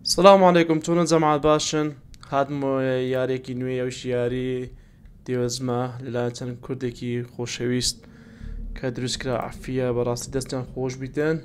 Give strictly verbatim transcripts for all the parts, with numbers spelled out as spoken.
سلام علیکم چۆنە جەماعەت باشن هاتمەوە یارێکی نوێ ئەوش یاری دیوەزمە لەلایەن چەند کوردێکی خۆشەویست کە دروستکرا عەفیە بەڕاستی دەستیان خۆش بیتن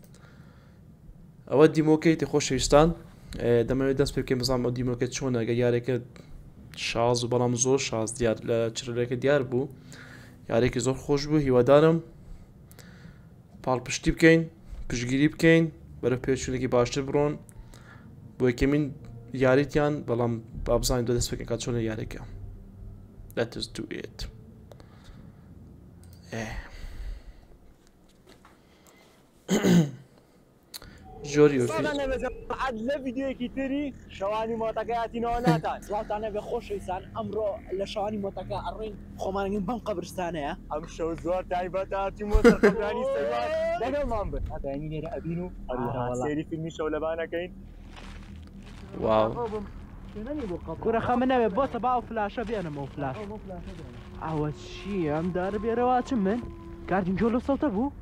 ئەوە دیمۆکەیتی خۆشەویستان دەمەوێت دەست پێ بکەین بزانم ئەو دیمۆکەت چۆنە ئەگە یارێکە شاز و بەڵام زۆر شاز دیار لە چرەکە دیار بوو یارێکی زۆر خۆش بوو هیوادارم پاڵپشتی بکەین پشگیری بکەین بەرە پێچوونێکی باشتر بڕۆن بۆ یەکەمین یاریتیان بەڵام با بزانین دۆ دەست بکەین کات چۆنە یارێکە Let us do it جۆری عاد لە ڤیددیوەکی تری شەوانی مۆتەکەیاتینەوە ناتان سڵاتانە بێ خۆشەویستان ئەمڕۆ لە شەوانی مۆتەکە ئەڕۆین خۆمانگەین بەم قەبرستانەیە ئەم شەو زۆر تایبەتاتی مۆتەقەبرانی سەیوان لەگەڵمان بن ئەدانی لێرە ئەبین و سێری فیلمی شەو لەبانەکەین واو کوورە خەمە نەوێ بۆتە باو فلاشە بێنمەوە فلاش ئەوە چی ئەم دارە بێرەوە چم من کاردین جۆ لە سەوتە بوو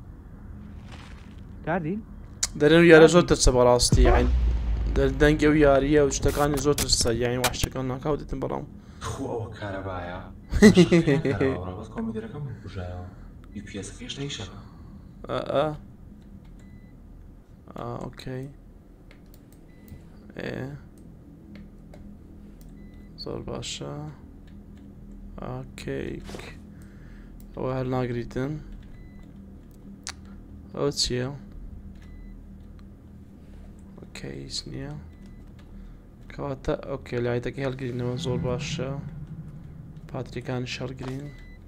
کاردین دەرێن یارە زۆر ترسە بەڕاستی یاین دەنگە و یاریە و شتەکانی زۆر ترسە یانی وحشەکان ناکاو دێتن بەڵام خۆ ئەوە کارەبایە کۆمپیوتەرەکەم بژایەوە یو پی ئەسەکەیش نەیشەکە ئا ئا ئۆکەی ئێ زۆر باشە ئاکەیک ئەوە هەر ناگریتن ئەوە چییە؟ ئۆکەی هیچ نییە کەواتە ئۆکێ لایەتەکەی هەڵگرینەوە زۆر باشە پاتریکانی شەڕگرین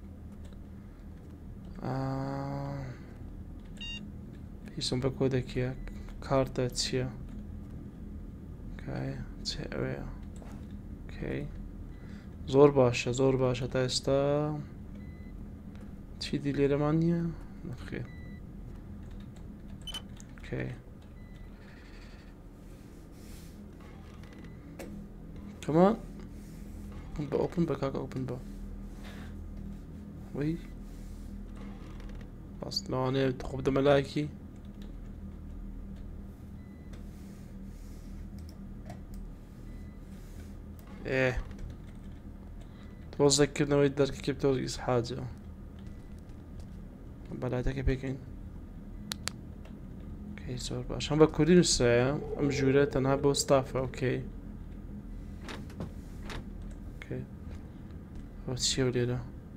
هیچم بە کۆدێکیە کارتە چییە؟ کایە چێ ئەوەیە ئۆکەی زۆر باشە زۆر باشە تا ئێستا چیدی لێرەمان نییە؟ نەخێر ئۆکەی کەمان بە ئۆپن بە کاکە ئۆپن بە وەی باس لەوانەیە خۆ بدەمە لایەکی ئێ تۆزەکردنەوەی دەرکەکە تۆزی حاجە بەلایەتەکە پێکەین ئۆکەی زۆر باش هەم بە کوردی نووسرایە ئەم ژوورە تەنها بۆ ستافە ئۆکەی ئۆکەی ئەوە چییە لێرە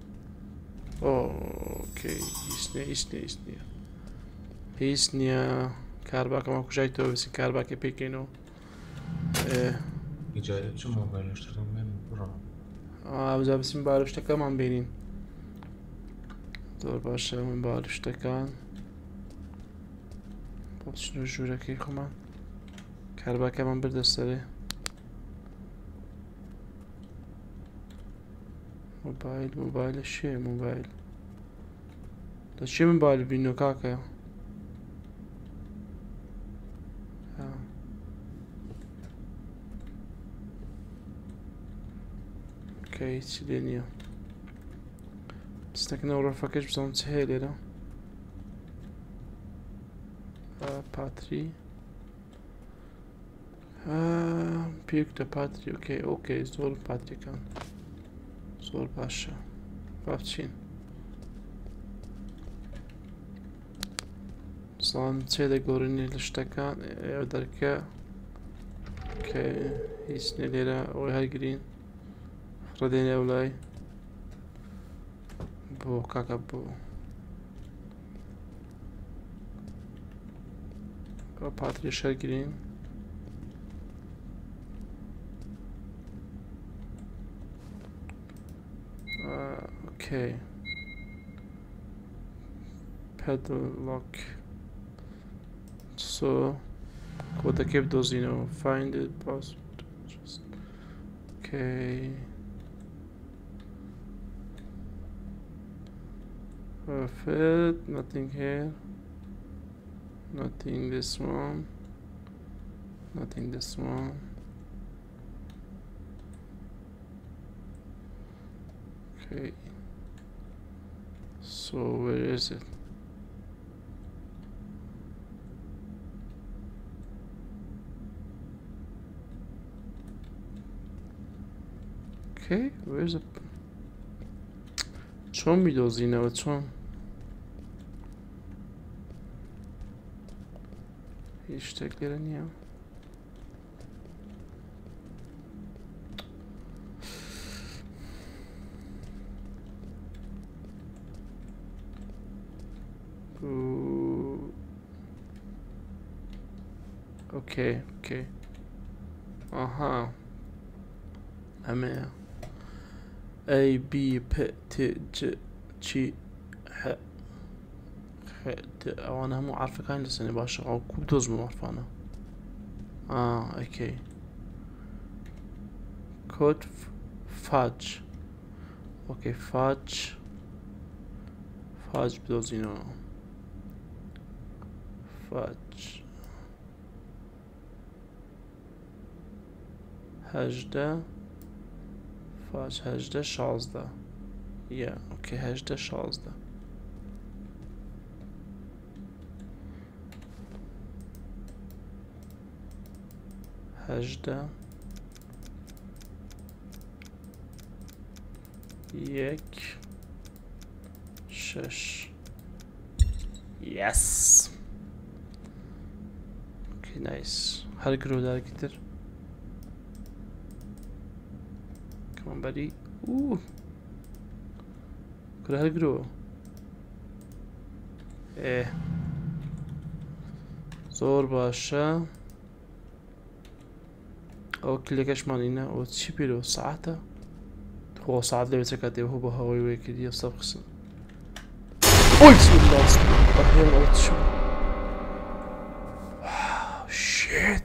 ئۆکەی هیچ نییە هیچ نییە هیچ نییە هیچ نییە کارباکەمە کوژایتەوە بچین کارباکە پێکەینەوە ئیجارە چ مۆبایل شتەکەم بێن بڕۆ ئابجا بچین باروشتەکەمان بینین زۆر باشە من باروشتەکان بۆ بچین و ژوورەکەی خۆمان کارباکەمان بردە سەرێ موبایل موبایلە شێ موبایل لە چێ موبایل بینۆ کاکە ئۆکەی چی لێ نییە ستەکنەوە ڕەفەکەش بزانم چ هەیە لێرە پاتری پێک لە پاتری ئۆکەی ئۆکەی زۆر پاتریەکان زۆر باشە با بچین بزانم چێ دەگۆڕینی لە شتەکان ئێوە دەرکە کە هیچ نێ لێرە ئەوەی هەرگرین ڕدێنێ ئەو لای بۆ کاکە بۆ ئەو پاتری شەرگرین Okay. Padlock. So, کۆدەکەی بدۆزینەوە. Find it, password. Just. Okay. Perfect. Nothing here. Nothing this one. Nothing this one. Okay, so where is it? Okay, where's the... چۆن بیدۆزینەوە چۆن؟ هیچ شتێک لێرە نییە. اوكي اوكي اها امين اي بي ب ت ج تشي ح خ د او انا مو عارفه كان لسني باشا او كوبدوز مو عارفه انا اه اوكي كود فاج اوكي فاج فاج بدوزينو فاج هجده فاج هجده شازده يا اوكي هجده شازده هجده یک شش يس اوكي نايس هل جرو دار كتير كمان بدي اوه كل هل جرو ايه زور باشا او كليكش مالينا او تشي بيرو ساعته هو صعد لي بتركاتي وهو بهوي ويكي يصف خصم اوه بسم الله بسم الله يلا شو واو شيت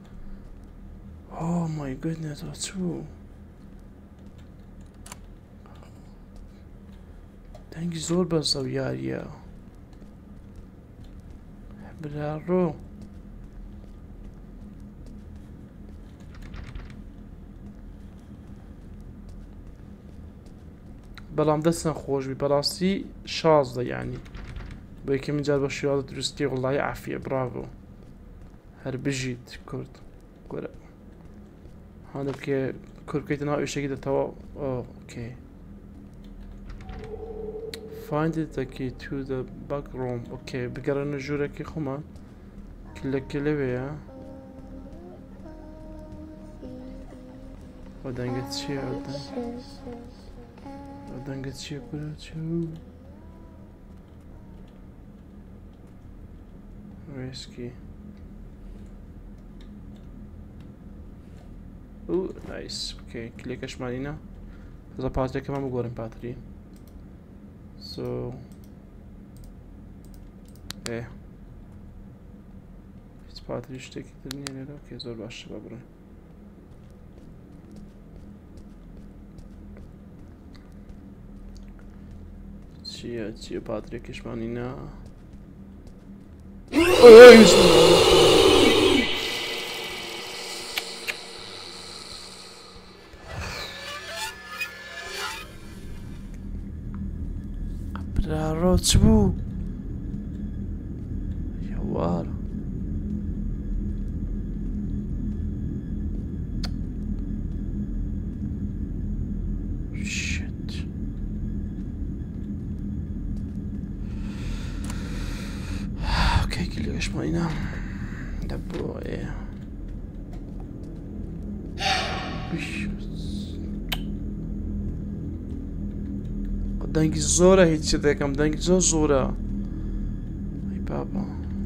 اوه ماي جودنس واتس هو دنگی زور بسته و یاریه برارو بەڵام دەستن خۆش بی بەڕاستی شازدە یعنی بۆ یەکەمین جار بە شێوازە دروستی وڵڵی عافیە براڤۆ هەر بژیت کورد گۆرە هەندێک بکێ کورد بکەیتە ناو ئێشێکی دەتەوە ئۆکێ find the key to the back room اوكي بگەڕێنە ژوورێکی خۆمان کلەکە لەوەیە ئەو دەنگە چییە ئەو دەنگ ئەو دەنگە چییە کورە چێ ڕێسکی او نایس اوكي کلێکەشمانینە بەزە پاتێکەمان بگۆڕین پاتری So, eh, هیچ پاتری شتێکی تر نییە لێرە اوكي زۆر باشە با بڕۆین چییە چییە پاترێکیشمانینە برارۆ چ بوو یاوارە شت اوكي کلێکەشمانینە دەبووە ئێ دەنگی زۆرە هیچ شت دەکەم دەنگی زۆر زۆرە ئەی بابا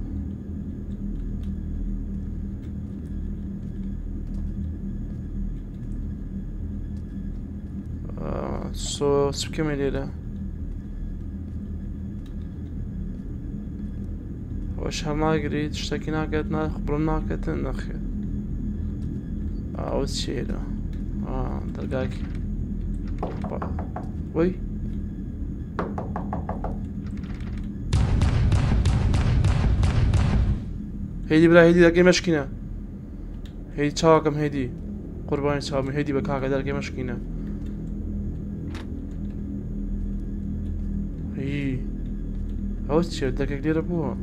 سۆ چ بکەمە لێرە ئەوەش هەڵ ناگریت شتێکی ناکات بڕم ناکەتن نەخێت ئەوە چێرە دەرگاکی وەی هيدي بلا هيدي داكي مشكينة هيدي تشاكم هيدي قرباني تشاكم هيدي بكاكا داكي مشكينة هي هاوس تشير داكي كدير ابوها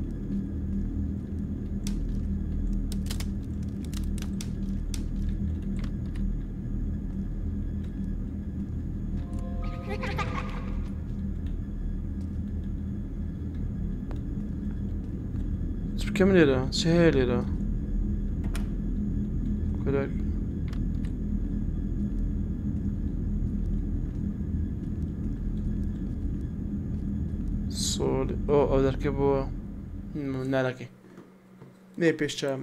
كم ليرة؟ چه هەیە لێرە؟ کورەک سۆڵ ئۆ ئەو دەرکە بۆ نانەکەی نێ پێش چام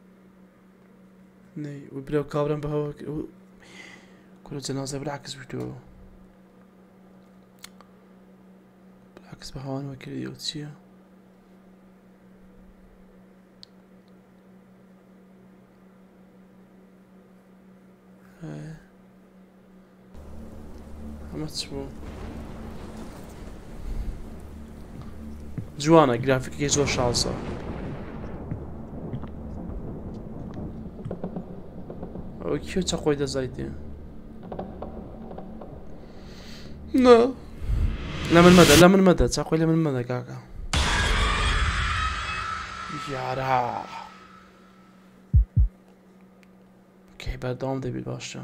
نەی و برا و کاڕم بە هەوا کورە جەنازە براکەس بوویتەوە براکەس بە هەوانەوە کردیەوە چییە؟ ئەمە چ بوو؟ جوانە گرافیکەکەی زۆر شاسە ئەوە کێ چەقۆی دەزایتێ؟ نا لە من مەدە لە من مەدە چاقۆی لە من مەدە کاکە یارا کەی بەردەوام دەبێت باشە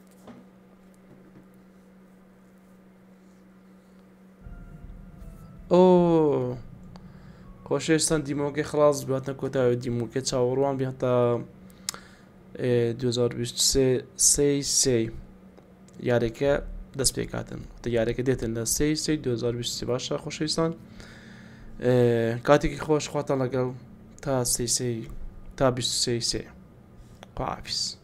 ئۆ خۆشەویستان دیمۆکەی خلاص باتنە کۆتایی دیمۆکە چاوەڕوان بێ هەتا دوو هەزار و بیست و سێ سێی سێ یارێکە دەست پێ کاتن تە یارێکە دێتن لە سێی سێی دوو هەزار و بیست و سێ باشە خۆشەویستان کاتێکی خۆش خواتان لەگەڵ تا سێی سێی تا بیست و سێی سێ خواحافیز